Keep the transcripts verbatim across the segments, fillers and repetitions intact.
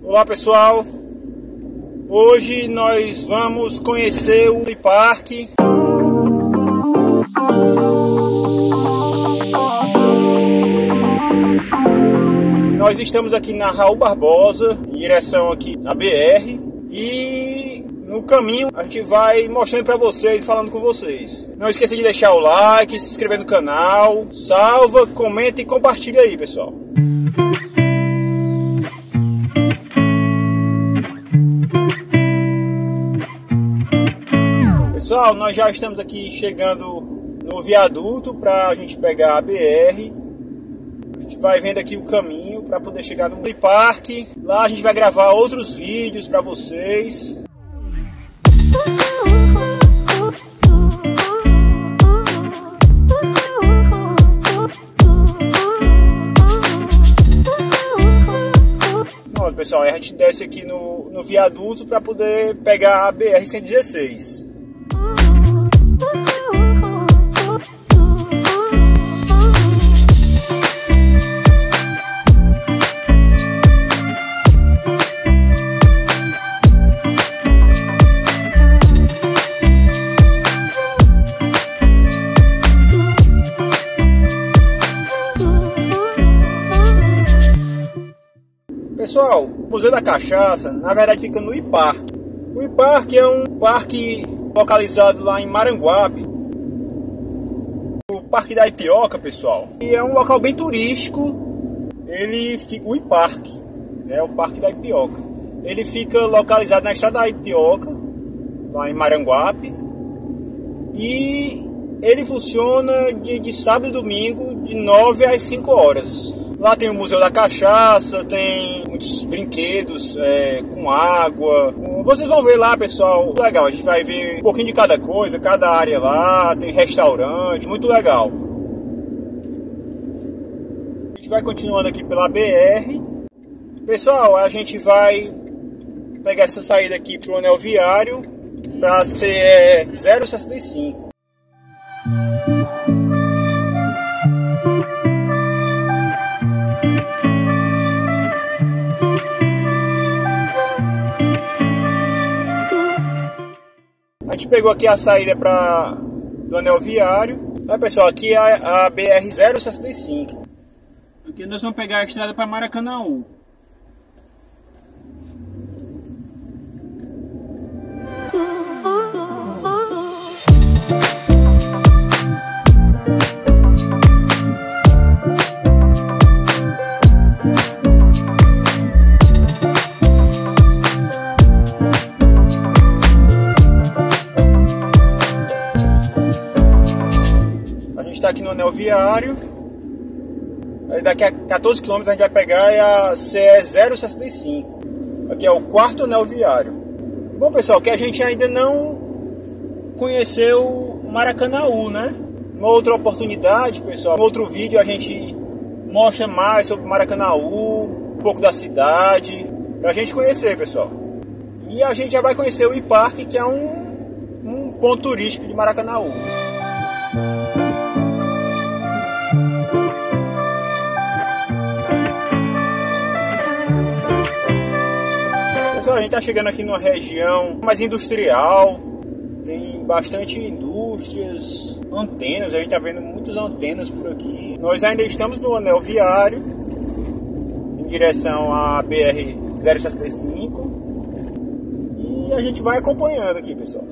Olá pessoal, hoje nós vamos conhecer o parque. Nós estamos aqui na Raul Barbosa, em direção aqui à B R, e no caminho a gente vai mostrando para vocês, falando com vocês. Não esqueça de deixar o like, se inscrever no canal, salva, comenta e compartilha aí, pessoal. Pessoal, nós já estamos aqui chegando no viaduto para a gente pegar a B R. A gente vai vendo aqui o caminho para poder chegar no parque. Lá a gente vai gravar outros vídeos para vocês. Pronto, pessoal, a gente desce aqui no, no viaduto para poder pegar a B R cento e dezesseis. Pessoal, o Museu da Cachaça, na verdade, fica no I-Parque. O I-Parque é um parque localizado lá em Maranguape, o Parque da Ipioca, pessoal. E é um local bem turístico. Ele fica o I-Parque, né, o Parque da Ipioca. Ele fica localizado na Estrada da Ipioca, lá em Maranguape. E ele funciona de, de sábado e domingo, de nove às cinco horas. Lá tem o Museu da Cachaça, tem muitos brinquedos é, com água. Com... Vocês vão ver lá, pessoal. Legal, a gente vai ver um pouquinho de cada coisa, cada área lá. Tem restaurante, muito legal. A gente vai continuando aqui pela B R. Pessoal, a gente vai pegar essa saída aqui pro anel viário para ser zero sessenta e cinco. A gente pegou aqui a saída para do anel viário. Aí, pessoal, aqui é a, a B R zero sessenta e cinco. Aqui nós vamos pegar a estrada para Maracanaú. Está aqui no anel viário. Aí daqui a quatorze quilômetros a gente vai pegar a C E zero sessenta e cinco. Aqui é o quarto anel viário. Bom, pessoal, que a gente ainda não conheceu Maracanaú, né? Uma outra oportunidade, pessoal, no outro vídeo a gente mostra mais sobre Maracanaú, um pouco da cidade, pra gente conhecer, pessoal. E a gente já vai conhecer o I-Parque, que é um, um ponto turístico de Maracanaú. A gente está chegando aqui numa região mais industrial, tem bastante indústrias, antenas, a gente está vendo muitas antenas por aqui. Nós ainda estamos no anel viário, em direção à B R zero sessenta e cinco, e a gente vai acompanhando aqui, pessoal.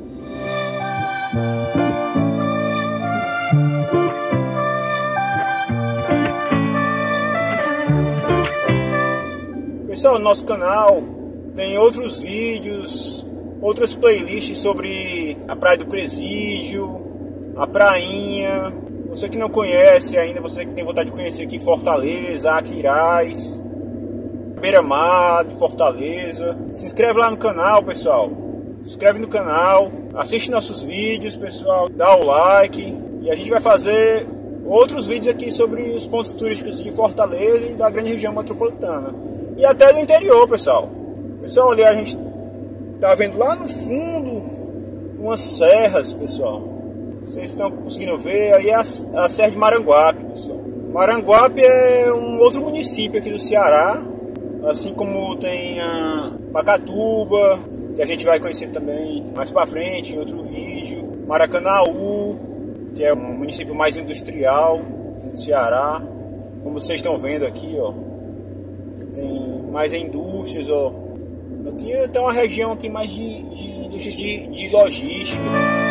Pessoal, no nosso canal tem outros vídeos, outras playlists sobre a Praia do Presídio, a Prainha. Você que não conhece ainda, você que tem vontade de conhecer aqui Fortaleza, Aquiraz, Beira-Mar de Fortaleza. Se inscreve lá no canal, pessoal. Se inscreve no canal, assiste nossos vídeos, pessoal. Dá o like. E a gente vai fazer outros vídeos aqui sobre os pontos turísticos de Fortaleza e da grande região metropolitana. E até do interior, pessoal. Pessoal, ali a gente tá vendo lá no fundo umas serras, pessoal. Vocês estão conseguindo ver, aí é a, a Serra de Maranguape, pessoal. Maranguape é um outro município aqui do Ceará. Assim como tem a Pacatuba, que a gente vai conhecer também mais pra frente em outro vídeo. Maracanaú, que é um município mais industrial do Ceará. Como vocês estão vendo aqui, ó, tem mais indústrias, ó. Aqui tem uma região aqui mais de, de, de, de logística.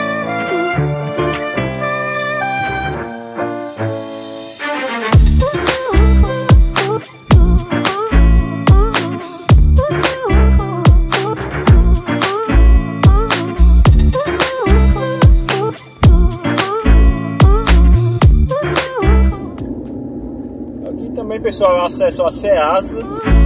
Aqui também, pessoal, acesso a Ceasa.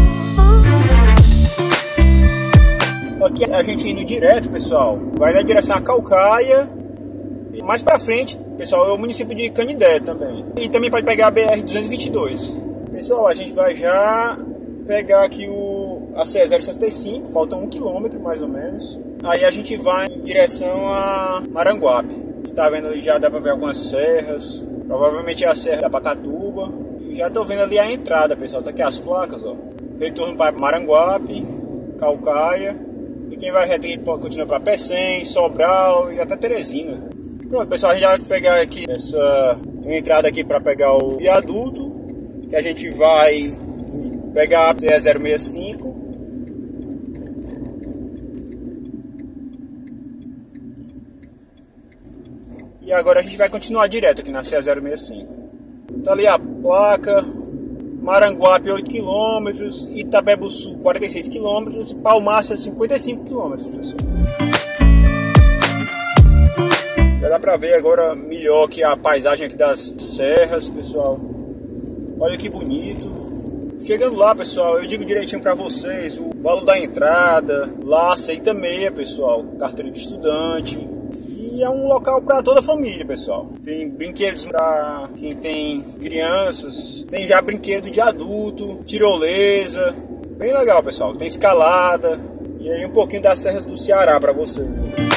Aqui a gente indo direto, pessoal, vai na direção a Caucaia. E mais pra frente, pessoal, é o município de Canindé também. E também pode pegar a B R duzentos e vinte e dois. Pessoal, a gente vai já pegar aqui o a C zero sessenta e cinco, falta um quilômetro mais ou menos. Aí a gente vai em direção a Maranguape. Tá vendo ali, já dá pra ver algumas serras. Provavelmente é a serra da Pacatuba. E já tô vendo ali a entrada, pessoal. Tá aqui as placas, ó. Retorno para Maranguape, Caucaia. E quem vai reto aqui pode continuar para Pecém, Sobral e até Teresina. Pronto, pessoal, a gente já vai pegar aqui essa entrada aqui para pegar o viaduto, que a gente vai pegar a C zero sessenta e cinco. E agora a gente vai continuar direto aqui na C zero sessenta e cinco. Tá ali a placa. Maranguape oito quilômetros, Itapebuçu quarenta e seis quilômetros, Palmácia cinquenta e cinco quilômetros, pessoal. Já dá pra ver agora melhor aqui a paisagem aqui das serras, pessoal. Olha que bonito. Chegando lá, pessoal, eu digo direitinho pra vocês o valor da entrada. Lá aceita meia, pessoal, carteira de estudante. E é um local para toda a família, pessoal. Tem brinquedos para quem tem crianças, tem já brinquedo de adulto, tirolesa, bem legal, pessoal. Tem escalada e aí um pouquinho das serras do Ceará para vocês.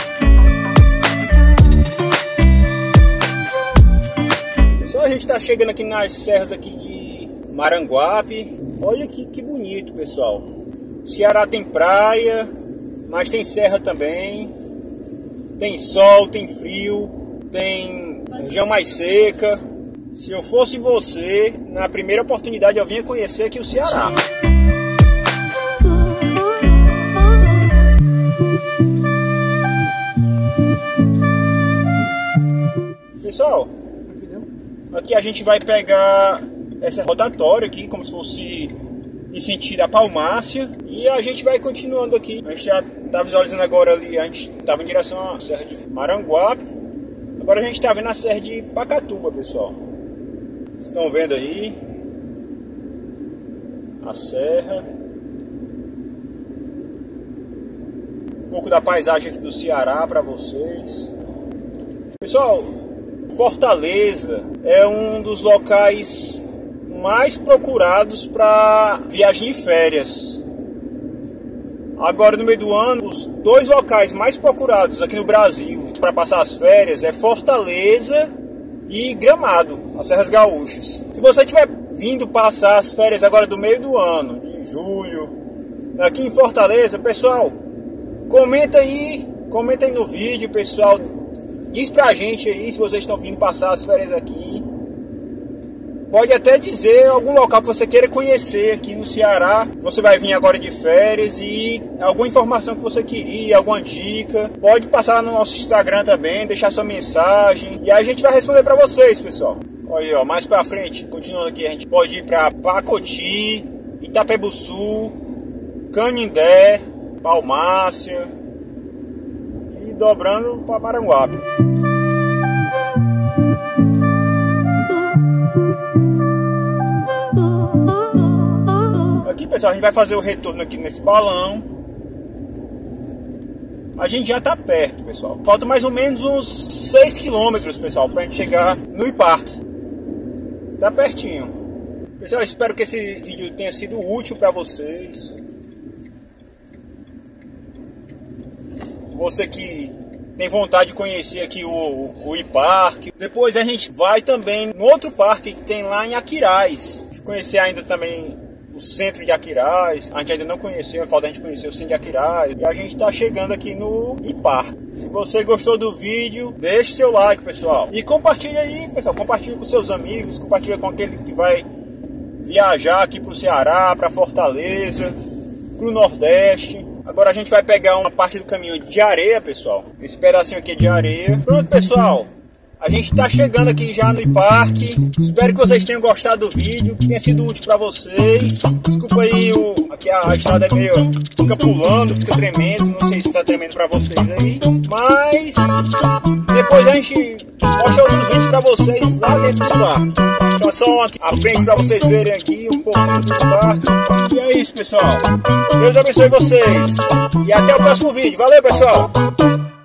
Pessoal, a gente está chegando aqui nas serras aqui de Maranguape. Olha aqui que bonito, pessoal. O Ceará tem praia, mas tem serra também. Tem sol, tem frio, tem região mais seca. Se eu fosse você, na primeira oportunidade eu vinha conhecer aqui o Ceará. Pessoal, aqui a gente vai pegar essa rotatória aqui, como se fosse em sentido a Palmácia. E a gente vai continuando aqui. A gente já tá visualizando agora ali, a gente tava em direção à serra de Maranguape. Agora a gente tá vendo a serra de Pacatuba, pessoal. Vocês estão vendo aí a serra. Um pouco da paisagem aqui do Ceará para vocês. Pessoal, Fortaleza é um dos locais mais procurados para viagem de férias. Agora no meio do ano, os dois locais mais procurados aqui no Brasil para passar as férias é Fortaleza e Gramado, as Serras Gaúchas. Se você estiver vindo passar as férias agora do meio do ano, de julho, aqui em Fortaleza, pessoal, comenta aí, comenta aí no vídeo, pessoal. Diz pra gente aí se vocês estão vindo passar as férias aqui. Pode até dizer algum local que você queira conhecer aqui no Ceará. Você vai vir agora de férias e alguma informação que você queria, alguma dica. Pode passar lá no nosso Instagram também, deixar sua mensagem. E a gente vai responder para vocês, pessoal. Olha aí, ó, mais pra frente, continuando aqui, a gente pode ir para Pacoti, Itapebuçu, Canindé, Palmácia e dobrando para Maranguape. Pessoal, a gente vai fazer o retorno aqui nesse balão. A gente já tá perto, pessoal. Falta mais ou menos uns seis quilômetros, pessoal, pra gente chegar no Iparque. Tá pertinho. Pessoal, espero que esse vídeo tenha sido útil para vocês. Você que tem vontade de conhecer aqui o, o Iparque. Depois a gente vai também no outro parque que tem lá em Aquiraz. Conhecer ainda também o centro de Aquiraz. A gente ainda não conheceu, falta a gente conhecer o centro de Aquiraz. E a gente está chegando aqui no IPAR. Se você gostou do vídeo, deixe seu like, pessoal. E compartilha aí, pessoal. Compartilha com seus amigos, compartilha com aquele que vai viajar aqui para o Ceará, para Fortaleza, para o Nordeste. Agora a gente vai pegar uma parte do caminho de areia, pessoal. Esse pedacinho aqui é de areia. Pronto, pessoal. A gente está chegando aqui já no IPAR. Espero que vocês tenham gostado do vídeo, que tenha sido útil para vocês. Desculpa aí, o, aqui a, a estrada é meio... fica pulando, fica tremendo. Não sei se está tremendo para vocês aí. Mas depois a gente mostra outros vídeos para vocês lá dentro do parque. Só só aqui à frente para vocês verem aqui um pouquinho do parque. E é isso, pessoal. Deus abençoe vocês. E até o próximo vídeo. Valeu, pessoal.